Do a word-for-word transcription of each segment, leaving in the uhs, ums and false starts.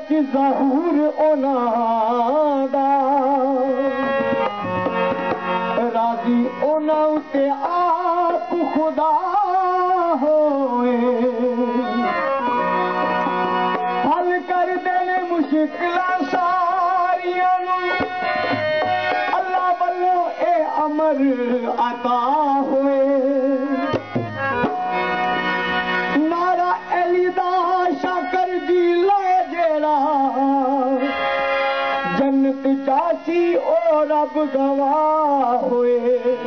विच ज़हूर उन्हां दा राज़ी उन्हां उते आप खुदा होए हल कर देने मुश्किलां सारियां नूं अल्लाह वल्लों ए अमर अता होए नारा अली दा शाकर दी ले जेड़ा जन्नत जासी ओ रब गवाह होए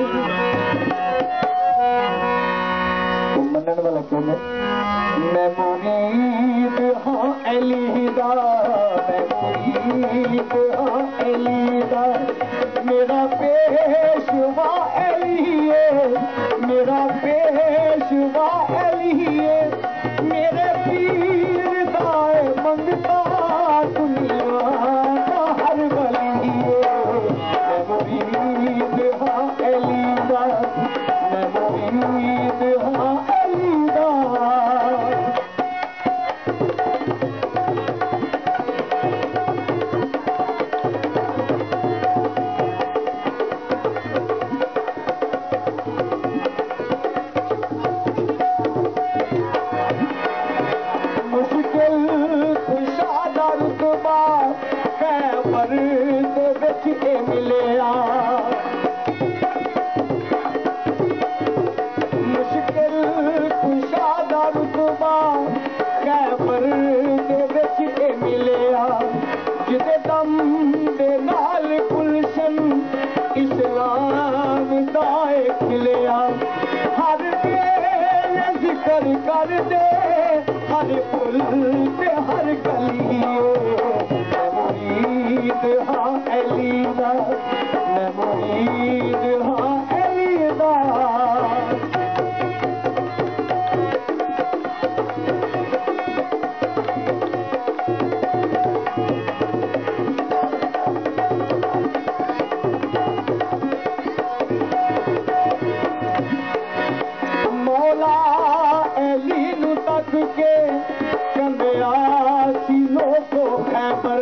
मनन वाला कहने मैं मुरीद हाँ अली दा मैं मुरीद हाँ अली दा मेरा पेशवा अली है मेरा पेशवा अली है मेरे पीर दाए मंगता दुनिया का हर वली है मैं मुरीद हाँ अली दा मैं मुरीद हाँ अली दा कर दे हर पुल पे हर गली मैं मुरीद हाँ अली दा मैं मुरीद हाँ अली दा के चंदिया सीलों को खैबर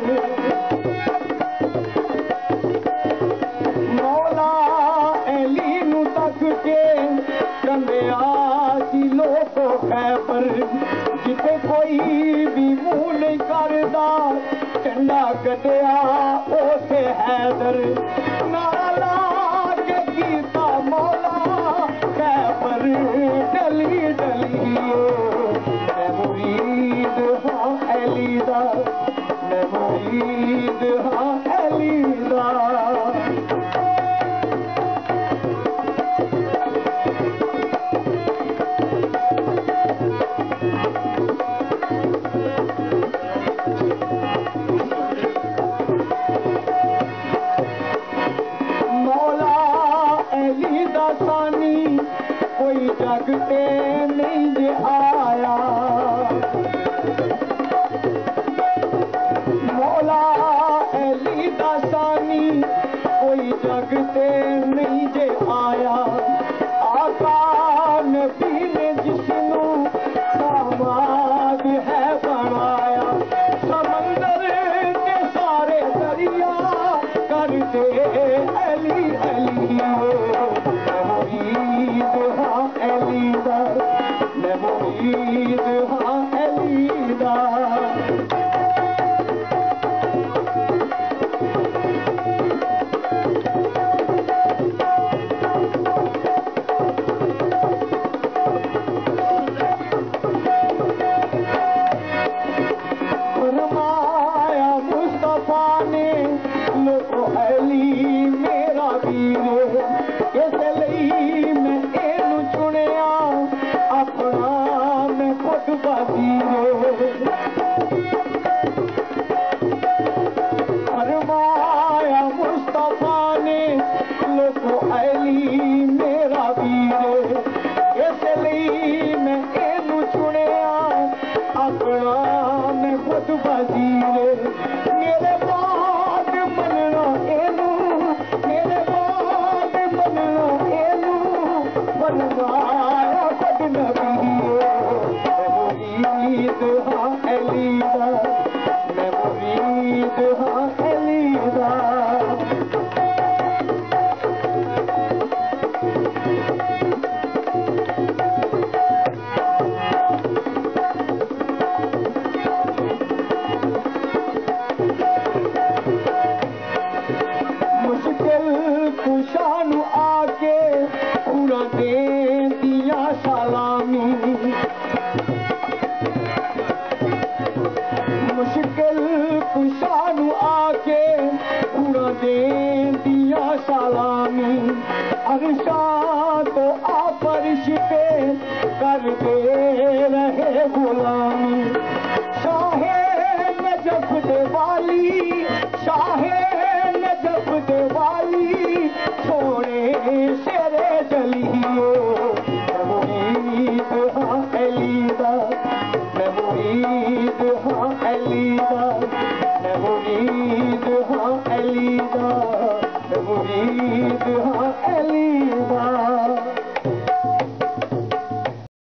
मौला अली नू तक के चंदिया सीलों को खैबर जिते कोई भी मुंह नहीं करदा झंडा कटिया ओथे हैदर नारा ला के कीता मौला खैबर डली डली मैं मुरीद हाँ अली दा मैं मुरीद हाँ अली दा मौला अली दा सानी कोई जगते नहीं जे आया मौला अली दा सानी कोई जगते नहीं जे आया आका नबी ने जिसनू दामाद है बनाया समंदर के सारे दरिया करते अली अली मैं मुरीद हाँ अली दा मैं मुरीद हाँ अली दा फरमाया मुस्तफा ने लो अली मेरा वीर इसलिए मैं एनू चुनिया अपना मैं खुद वजीर फरमाया मुस्तफा ने लो अली मेरा वीर इसलिए मैं एनू चुनिया अपना मैं खुद वजीर मेरे बाद मनना एनू मेरे बाद मनना एनू बनवाया खुद नबी मैं मुरीद हाँ अली दा सलामी अरशा तो आपरिश पे करते रहे गुलामी शाहे नजफ दे वाली शाहे नजफ दे वाली छोड़े शेरे जलियो मैं मुरीद हाँ अलीदा मैं मुरीद हाँ अलीदा मैं मुरीद हाँ अलीदा मैं मुरीद हाँ अलीदा